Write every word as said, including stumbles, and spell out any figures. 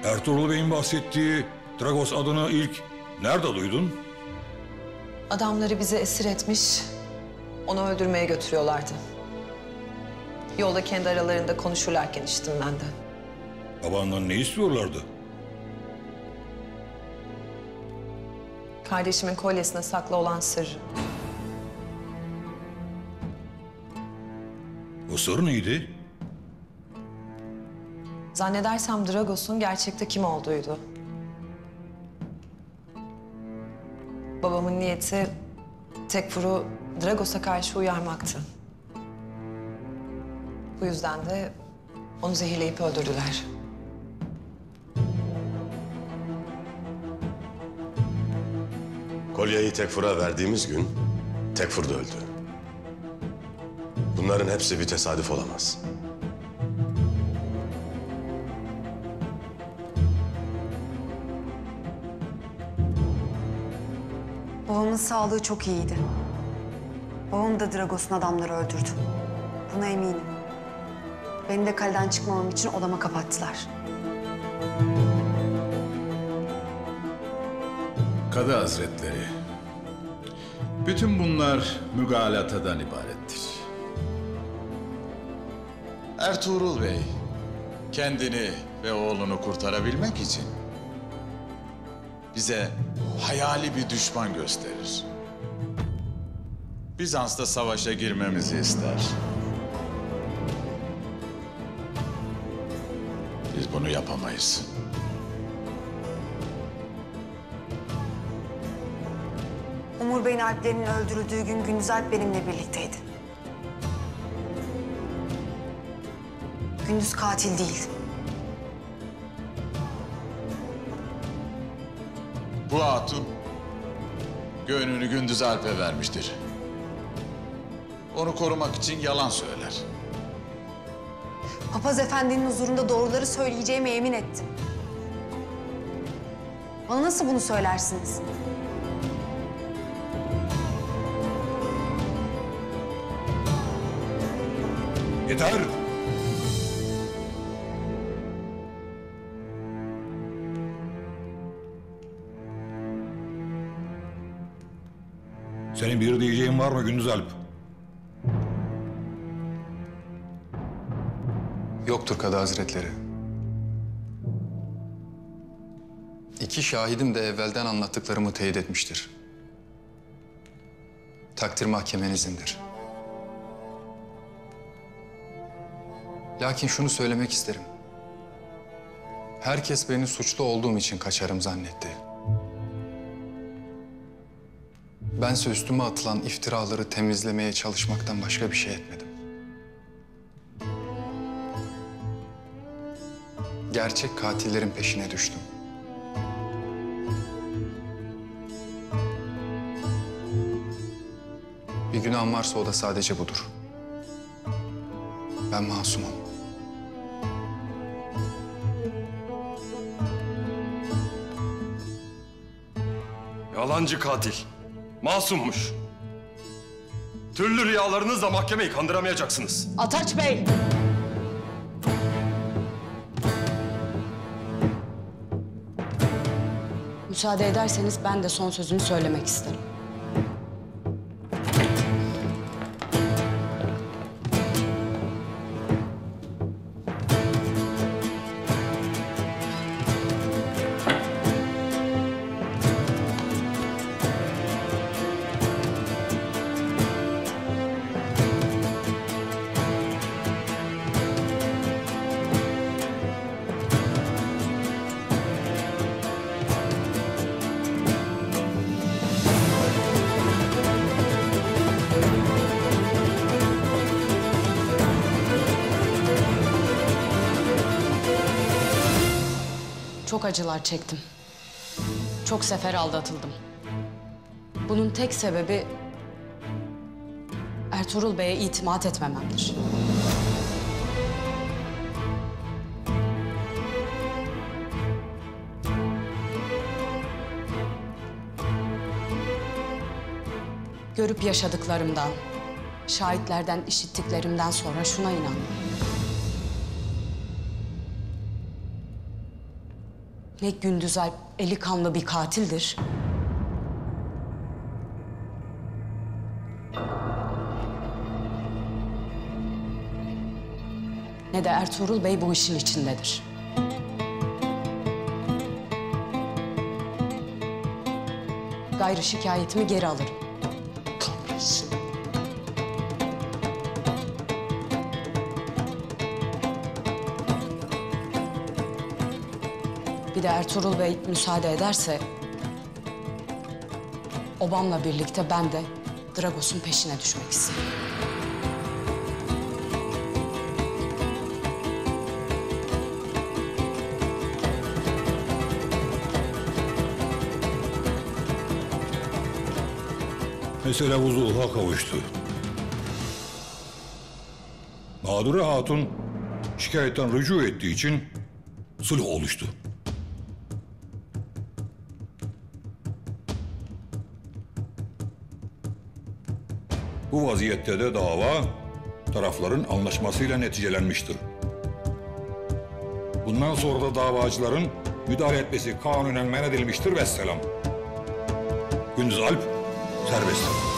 Ertuğrul Bey'in bahsettiği Dragos adını ilk nerede duydun? Adamları bizi esir etmiş, onu öldürmeye götürüyorlardı. Yolda kendi aralarında konuşurlarken işittim ben de. Babandan ne istiyorlardı? Kardeşimin kolyesine saklı olan sırrı. O sır neydi? Zannedersem Dragos'un gerçekte kim olduğuydu. Babamın niyeti Tekfur'u Dragos'a karşı uyarmaktı. Bu yüzden de onu zehirleyip öldürdüler. Kolyeyi Tekfur'a verdiğimiz gün Tekfur da öldü. Bunların hepsi bir tesadüf olamaz. Babamın sağlığı çok iyiydi. Babam da Dragos'un adamları öldürdü. Buna eminim. Beni de kaleden çıkmamam için odama kapattılar. Kadı Hazretleri, bütün bunlar mügalatadan ibarettir. Ertuğrul Bey, kendini ve oğlunu kurtarabilmek için bize hayali bir düşman gösterir. Bizans'ta savaşa girmemizi ister. Biz bunu yapamayız. Umur Bey'in Alplerinin öldürüldüğü gün Gündüz Alp benimle birlikteydi. Gündüz katil değil. Bu hatun gönlünü Gündüz Alp'e vermiştir. Onu korumak için yalan söyler. Papaz Efendi'nin huzurunda doğruları söyleyeceğime yemin ettim. Bana nasıl bunu söylersiniz? Yeter! Senin bir diyeceğin var mı Gündüz Alp? Yoktur Kadı Hazretleri. İki şahidim de evvelden anlattıklarımı teyit etmiştir. Takdir mahkemenizindir. Lakin şunu söylemek isterim. Herkes beni suçlu olduğum için kaçarım zannetti. Bense üstüme atılan iftiraları temizlemeye çalışmaktan başka bir şey etmedim. Gerçek katillerin peşine düştüm. Bir günahım varsa o da sadece budur. Ben masumum. Yalancı katil. Masummuş. Türlü rüyalarınızla mahkemeyi kandıramayacaksınız. Ataç Bey! Müsaade ederseniz ben de son sözümü söylemek isterim. Çok acılar çektim. Çok sefer aldatıldım. Bunun tek sebebi Ertuğrul Bey'e itimat etmememdir. Görüp yaşadıklarımdan, şahitlerden işittiklerimden sonra şuna inandım. Ne Gündüz Alp eli kanlı bir katildir. Ne de Ertuğrul Bey bu işin içindedir. Gayrı şikayetimi geri alırım. Kahretsin. Bir de Ertuğrul Bey müsaade ederse... ...obamla birlikte ben de Dragos'un peşine düşmek isterim. Mesele vuzuha kavuştu. Nadire Hatun şikayetten rücu ettiği için sulh oluştu. Bu vaziyette de dava tarafların anlaşmasıyla neticelenmiştir. Bundan sonra da davacıların müdahale etmesi kanunen men edilmiştir vesselam. Gündüz Alp serbest.